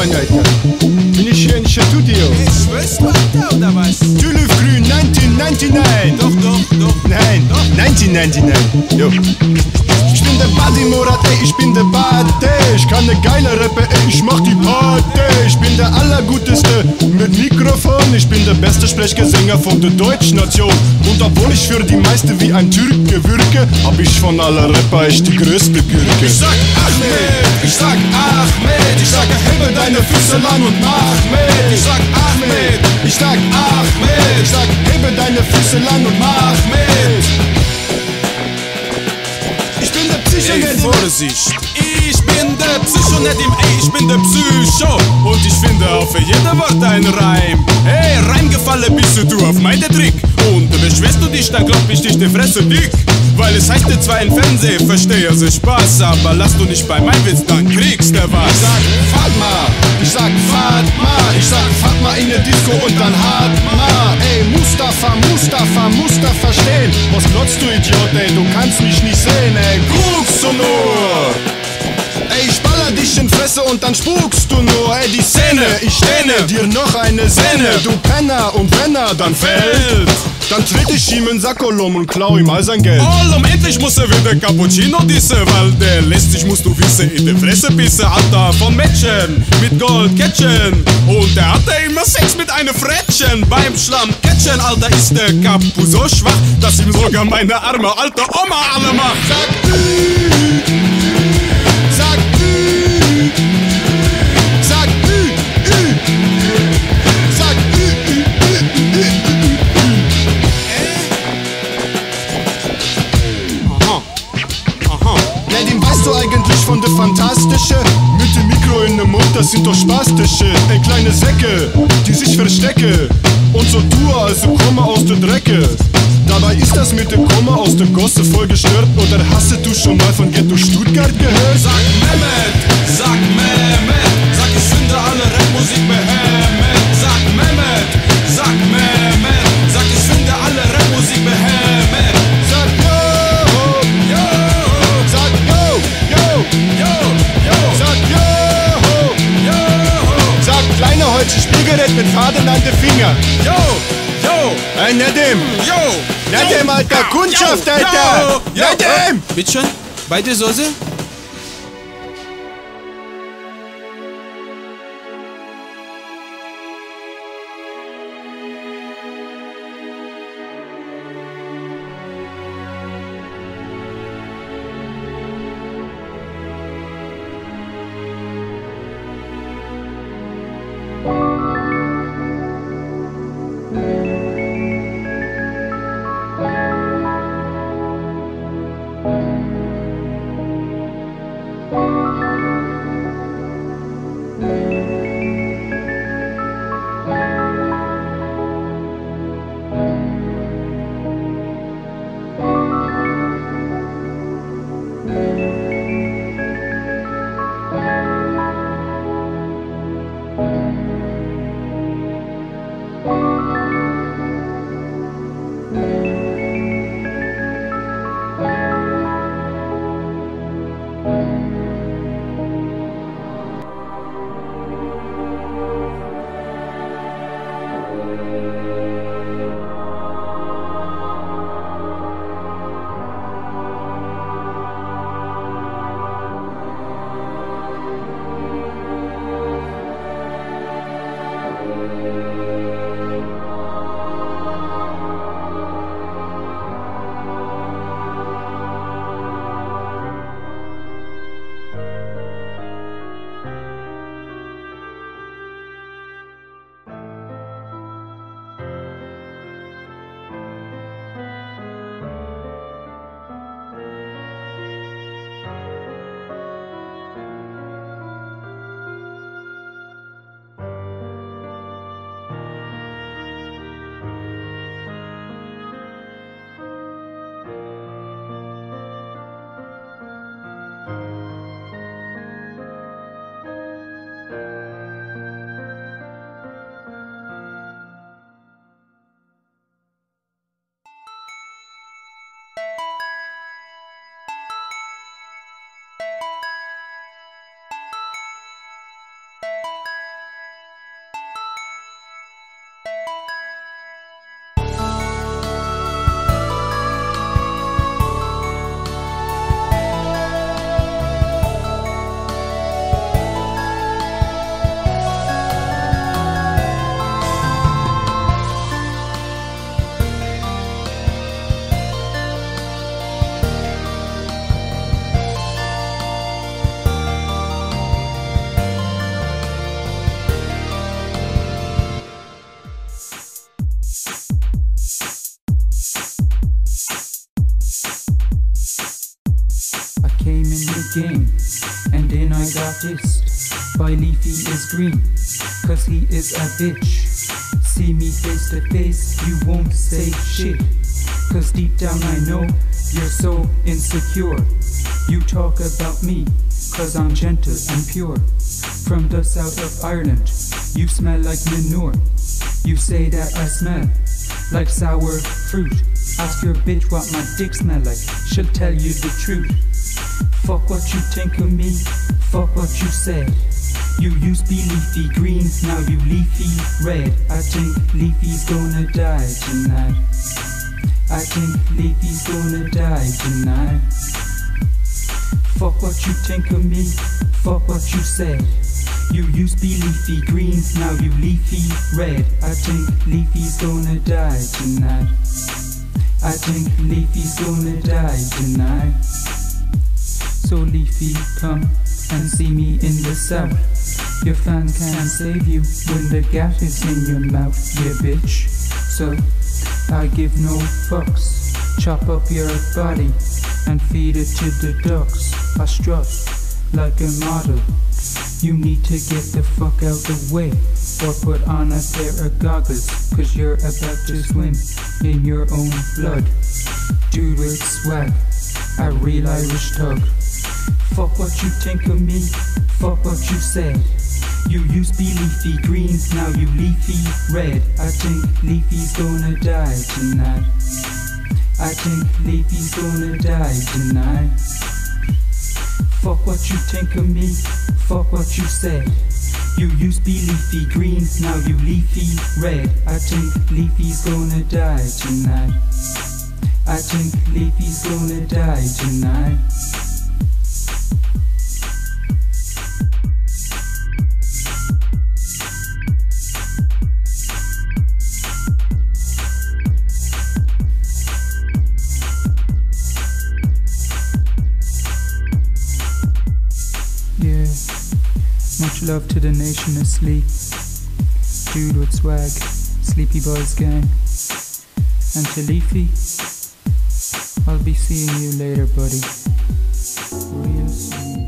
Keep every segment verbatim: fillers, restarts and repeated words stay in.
Mann, Alter. Bin ich hier in Studio? Ich schwör's, du Alter, oder was? Tülüfgrün neunzehnhundertneunundneunzig. Doch, doch, doch. Nein, Doch. neunzehnhundertneunundneunzig. Jo. Ich bin der Buddy Murat, ey, ich bin der Bade. Ich kann ne geile Rappe, ey, ich mach die Party. Ich bin der Allerguteste mit Mikrofon. Ich bin der beste Sprechgesänger von der deutschen Nation. Und obwohl ich für die meiste wie ein Türke wirke, hab ich von aller Rapper echt die größte Gürke. Ich sag Ahmed, ich sag Ahmed, ich sag hebe deine Füße lang und mach mit. Ich sag Ahmed, Ich sag Ahmed, ich sag hebe deine Füße lang und mach mit. ich bin der Psycho, Ey, der die Vorsicht, ich bin der Psycho, nicht im Ey, ich bin der Psycho. Und ich finde auf jede Wort ein Reim. Hey, reingefallen bist du auf meine Trick. Und beschwerst du dich, dann glaub ich dich, die Fresse dick. Weil es heißt dir zwar im Fernsehen, verstehe also Spaß, aber lass du nicht bei meinem Witz, dann kriegst du was. Ich sag Fatma, ich sag Fatma, ich sag Fatma in der Disco und dann Hatma. Ey, Mustafa, Mustafa, Mustafa stehen. Was glotzt du, Idiot, ey, du kannst mich nicht sehen, ey, guckst du nur. Ey, ich baller dich in Fresse und dann spukst du nur, ey, die Szene, ich stehne dir noch eine Sehne, du Penner, und wenn er dann fällt, dann tritt ich ihm in Sackolum und klau ihm all sein Geld. Oh, um endlich muss er wieder Cappuccino disse, weil der lässt sich, musst du wissen, in der Fresse bisse, Alter, von Mädchen, mit Goldkettchen. Und der hatte immer Sex mit einer Frettchen, beim Schlammkettchen, Alter, ist der Kapu so schwach, dass ihm sogar meine arme alte Oma alle macht. Sag Ü, sag Ü, sag Ü, Ü, sag Ü, Ü, Ü, Ü, Ü, Ü. Aha, aha. Ja, den weißt du eigentlich von der Fantastische? Mit dem Mikro in dem Mund, das sind doch Spastische. Ey, kleine Säcke, die sich verstecke und so tue, also komme aus der Drecke. Dabei ist das mit dem Komma aus der Gosse voll gestört. Oder hast du schon mal von Ghetto Stuttgart gehört? Sag Mehmet, sag Mehmet, sag ich finde alle Rapmusik behämmert. Sag Mehmet, sag Mehmet, sag ich finde alle Rapmusik behämmert. Sag yo, Yo, sag yo, yo, yo, yo, sag yo, yo, sag kleiner Holz, Spielgerät mit Faden an den Finger. yo, yo, Ey, Nedim, yo, Nedim, Alter, Kundschaft, Alter, Nedim! Bitte schön, beide Soße? came in the game, and then I got dissed by Leafy is green, cause he is a bitch. See me face to face, you won't say shit, cause deep down I know you're so insecure. You talk about me, cause I'm gentle and pure. From the south of Ireland, you smell like manure. You say that I smell like sour fruit. Ask your bitch what my dick smell like, she'll tell you the truth. Fuck what you think of me, fuck what you said. You used to be leafy green, now you leafy red. I think Leafy's gonna die tonight. I think Leafy's gonna die tonight. Fuck what you think of me, fuck what you said. You used to be leafy green, now you leafy red. I think Leafy's gonna die tonight. I think Leafy's gonna die tonight. So Leafy, come and see me in the south. Your fan can't save you when the gat is in your mouth, yeah bitch. So I give no fucks. Chop up your body and feed it to the ducks. I strut like a model. You need to get the fuck out the way, or put on a pair of goggles, cause you're about to swim in your own blood. Dude with swag, a real Irish tug. Fuck what you think of me, fuck what you said. You used to be leafy green, now you leafy red. I think Leafy's gonna die tonight. I think Leafy's gonna die tonight. Fuck what you think of me, fuck what you said. You used to be leafy green, now you leafy red. I think Leafy's gonna die tonight. I think Leafy's gonna die tonight. Yeah, much love to the nation asleep. Dude with swag, Sleepy Boys gang. And to Leafy, I'll be seeing you later, buddy. Real soon.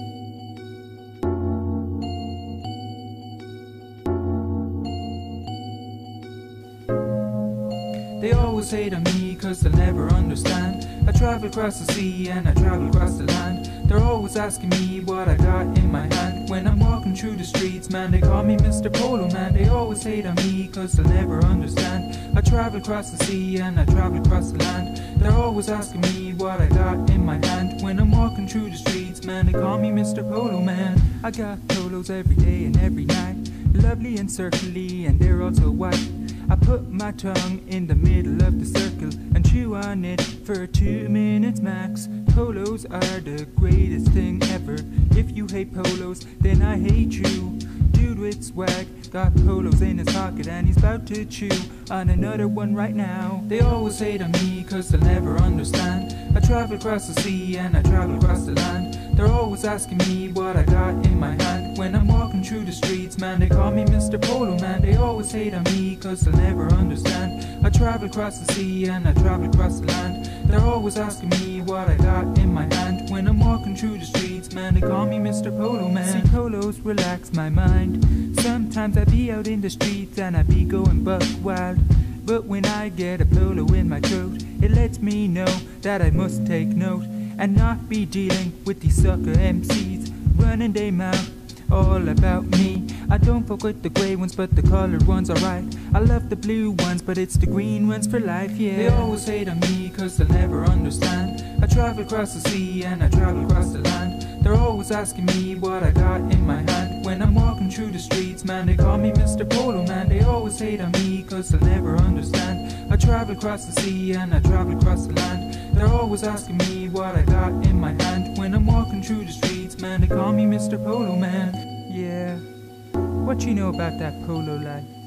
They always hate on me cause they'll never understand. I travel across the sea and I travel across the land. They're always asking me what I got in my hand. When I'm walking through the streets, man, they call me Mister Polo Man. They always hate on me cause they'll never understand. I travel across the sea and I travel across the land. They're always asking me what I got in my hand. When I'm walking through the streets, man, they call me Mister Polo Man. I got polos every day and every night, lovely and circly, and they're also white. I put my tongue in the middle of the circle and chew on it for two minutes max. Polos are the greatest thing ever. If you hate polos, then I hate you. Dude with swag got polos in his pocket and he's about to chew on another one right now. They always hate on me cause they'll never understand. I travel across the sea and I travel across the land. They're always asking me what I got in my hand. When I'm walking through the streets, man, they call me Mister Polo Man. They always hate on me cause they'll never understand. I travel across the sea and I travel across the land. They're always asking me what I got in my hand. When I'm walking through the streets, man, they call me Mister Polo Man. See, polos relax my mind. Sometimes I be out in the streets and I be going buck wild. But when I get a polo in my throat, it lets me know that I must take note and not be dealing with these sucker M Cs running their mouth all about me. I don't fuck with the grey ones, but the coloured ones alright. I love the blue ones, but it's the green ones for life, yeah. They always hate on me cause they'll never understand. I travel across the sea and I travel across the land. They're always asking me what I got in my hand. When I'm walking through the streets, man, they call me Mister Polo Man. They always hate on me cause they'll never understand. I travel across the sea and I travel across the land. They're always asking me what I got in my hand. When I'm walking through the streets, man, they call me Mister Polo Man. Yeah, what you know about that polo life?